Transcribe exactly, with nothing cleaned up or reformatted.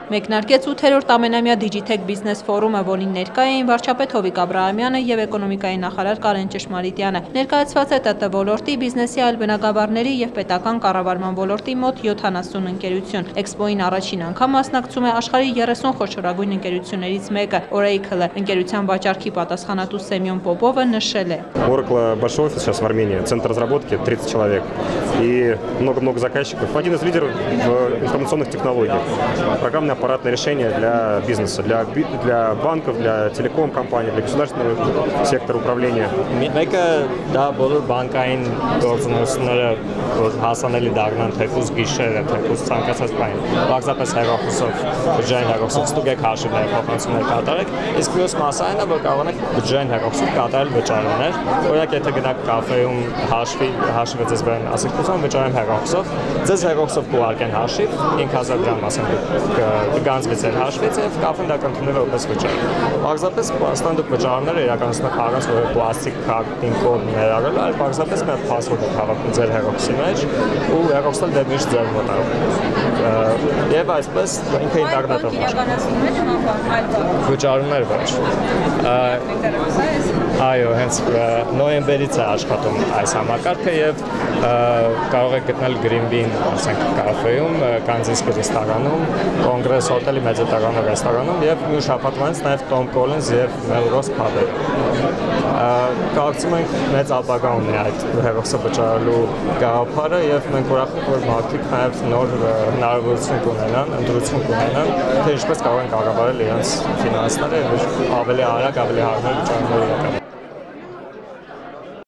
Մեկնարկեց ութերորդ ամենամյա Դիջիթեք բիզնես ֆորումը, որին ներկա էին վարչապետ Հովիկ Աբրահամյանը եւ էկոնոմիկայի նախարար Կարեն Ճշմարիտյանը։ Ներկայացված է ՏՏ ոլորտի, բիզնեսի այլ բնագավառների եւ պետական կառավարման ոլորտի մոտ յոթանասուն ընկերություն։ Էքսպոին առաջին անգամ մասնակցում է աշխարհի երեսուն խոշորագույն ընկերություններից մեկը՝ Oracle-ը։ Ընկերության վաճառքի պատասխանատու Սեմյոն Պոպովը нշել է. Oracle большой офис сейчас в Армении, центр разработки тридцать человек и много-много заказчиков. Один из лидеров в информационных технологиях. Программное аппаратное решение для бизнеса, для, для банков, для телеком-компаний, для государственного сектора управления. Մեկը դա բոլոր բանկային գործունեությունները հասանելի դառնան թեկուզ գիշերը, թեկուզ ցանկացած բան։ Պարզապես հեռախոսով, բջջային հեռախոսով ստուգեք հաշիվներ, փոխանցումներ կատարեք, իսկ մյուս մասը այն է, որ կարող եք բջջային հեռախոսով կատարել վճարումներ։ Օրինակ, եթե գնաք կաֆեում հաշվի, հաշիվը ձեզ բերեն, ասեք ուզում վճարեմ հեռախոսով, ձեզ հեռախոսով կուղարկեն հաշիվ, cinq հազար դրամ ասենք կգանձվի ձեր հաշվից եւ կաֆեն դա կընդունել որպես վճար։ Պարզապես ստանդարտ վճարումները իրականացնող առանց որևէ պլաստիկ քարտին կոդ ներառել, այլ պարզապես մի փասվորդ եք հավաքում ձեր հեռախոսի մեջ ու հեռախոսը դեպի ինչ ձեր մոտ է։ Եվ այսպես ինքը ինտերնետով իրականացնում է ճանապարհ այլ բան։ Վճարումներ ոչ։ Այո, հենց նոյեմբերից է աշխատում այս համակարգը եւ կարող եք գտնել Greenbean, ասենք կաֆեում, Կանզիսկի ռեստորանում, Կոնգրես հոթելի մեծատարանում ռեստորանում եւ մյուս շաբաթվանից նաեւ Tom Collins եւ Melrose Pub-ում։ Կարծում ենք մեծ ապագա ունի այդ հեռախոսը վճարելու գաղափարը եւ մենք ուրախ ենք, որ մարդիկ նաեւ նոր հնարավորություն կունենան, ընտրություն կունենան, թե ինչպես կարող են կառավարել իրենց ֆինանսները եւ ավելի արագ, ավելի հարմար վճարումներ իրականացնել։